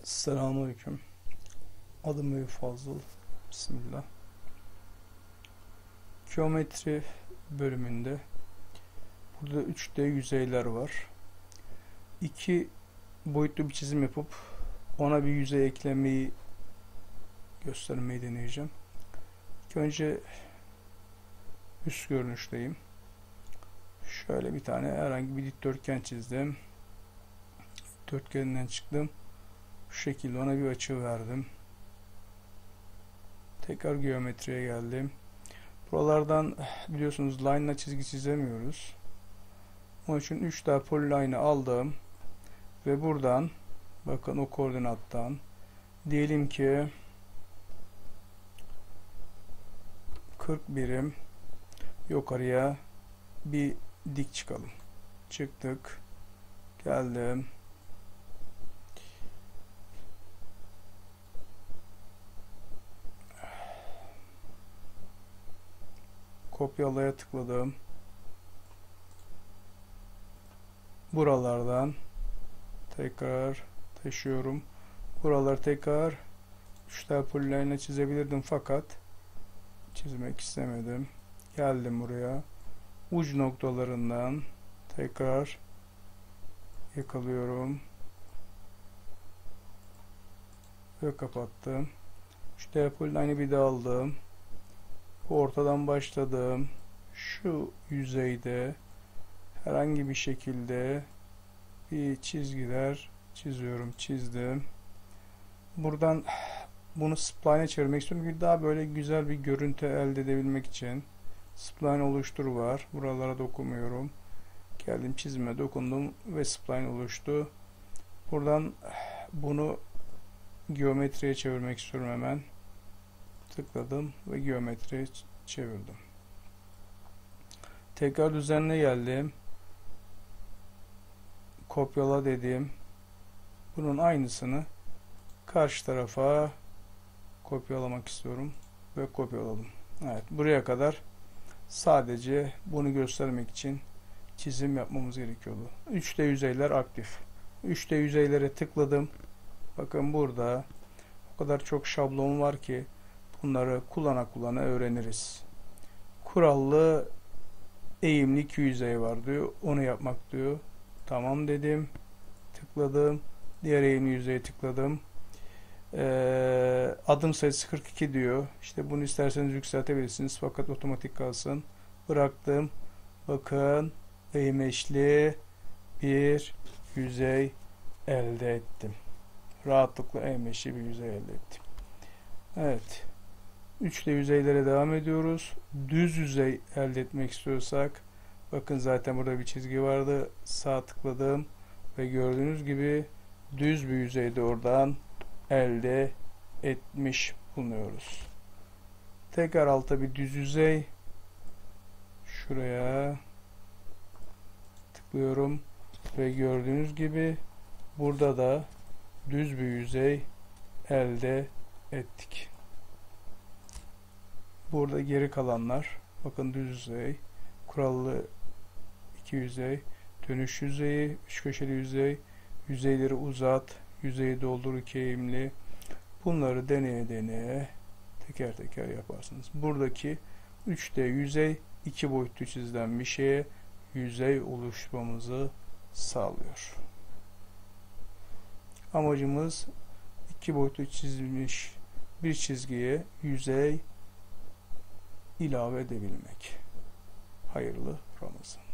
Selamünaleyküm. Adım Eyüp Fazıl. Bismillah. Geometri bölümünde burada 3D yüzeyler var. 2 boyutlu bir çizim yapıp ona bir yüzey eklemeyi göstermeyi deneyeceğim. İlk önce üst görünüşteyim. Şöyle bir tane herhangi bir dikdörtgen çizdim. Dikdörtgeninden çıktım. Şu şekilde ona bir açı verdim. Tekrar geometriye geldim. Buralardan biliyorsunuz line ile çizgi çizemiyoruz. Onun için 3 tane polyline'ı aldım. Ve buradan bakın o koordinattan diyelim ki 40 birim yukarıya bir dik çıkalım. Çıktık. Geldim. Kopyalaya tıkladım. Buralardan tekrar taşıyorum. Buraları tekrar 3 tane polyline çizebilirdim fakat çizmek istemedim. Geldim buraya. Uç noktalarından tekrar yakalıyorum. Ve kapattım. 3 tane polyline'ı bir daha aldım. Ortadan başladım. Şu yüzeyde herhangi bir şekilde bir çizgiler çiziyorum. Çizdim. Buradan bunu spline'e çevirmek istiyorum. Bir daha böyle güzel bir görüntü elde edebilmek için spline oluştur var. Buralara dokunmuyorum. Geldim çizime dokundum ve spline oluştu. Buradan bunu geometriye çevirmek istiyorum hemen. Tıkladım ve geometriye çevirdim. Tekrar düzenle geldim. Kopyala dedim. Bunun aynısını karşı tarafa kopyalamak istiyorum ve kopyaladım. Evet, buraya kadar sadece bunu göstermek için çizim yapmamız gerekiyordu. 3D yüzeyler aktif. 3D yüzeylere tıkladım. Bakın burada o kadar çok şablon var ki bunları kullana öğreniriz. Kurallı eğimli 2 yüzey var diyor. Onu yapmak diyor. Tamam dedim. Tıkladım. Diğer eğimli yüzeye tıkladım. Adım sayısı 42 diyor. İşte bunu isterseniz yükseltebilirsiniz. Fakat otomatik kalsın. Bıraktım. Bakın eğim eşli bir yüzey elde ettim. Rahatlıkla eğim eşli bir yüzey elde ettim. Evet. 3D yüzeylere devam ediyoruz. Düz yüzey elde etmek istiyorsak bakın zaten burada bir çizgi vardı. Sağ tıkladım ve gördüğünüz gibi düz bir yüzeyde oradan elde etmiş bulunuyoruz. Tekrar alta bir düz yüzey. Şuraya tıklıyorum ve gördüğünüz gibi burada da düz bir yüzey elde ettik. Burada geri kalanlar bakın düz yüzey, kurallı 2 yüzey, dönüş yüzeyi, 3 köşeli yüzey, yüzeyleri uzat, yüzeyi doldur 2 eğimli. Bunları deneye teker teker yaparsınız. Buradaki 3D yüzey 2 boyutlu çizilen bir şeye yüzey oluşturmamızı sağlıyor. Amacımız 2 boyutlu çizilmiş bir çizgiye yüzey ilave edebilmek. Hayırlı Ramazan.